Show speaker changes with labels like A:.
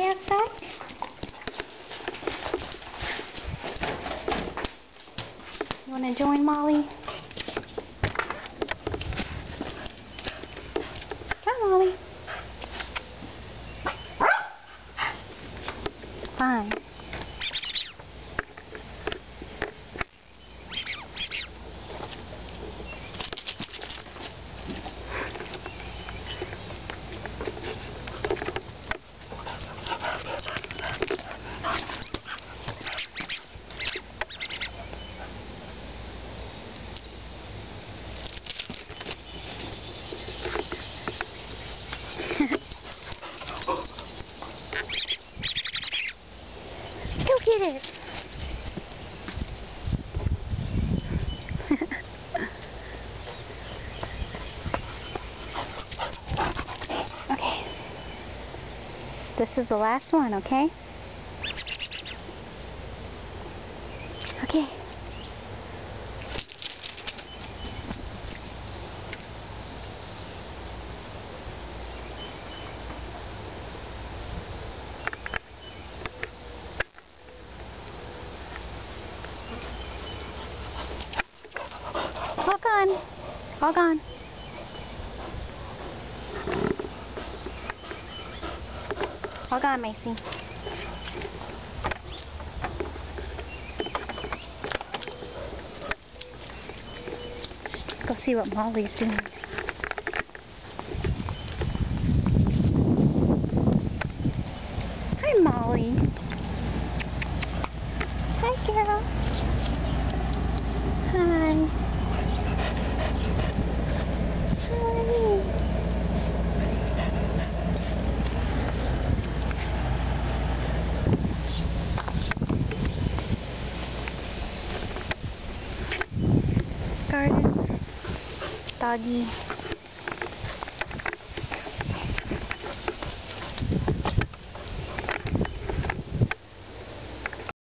A: play outside? You want to join Molly? Come, Molly. Fine. Go get it! Okay. This is the last one, okay? Okay. All gone. All gone. All gone, Macy. Let's go see what Molly's doing. Hi, Molly. Hi, girl. Hi. Garden, doggy.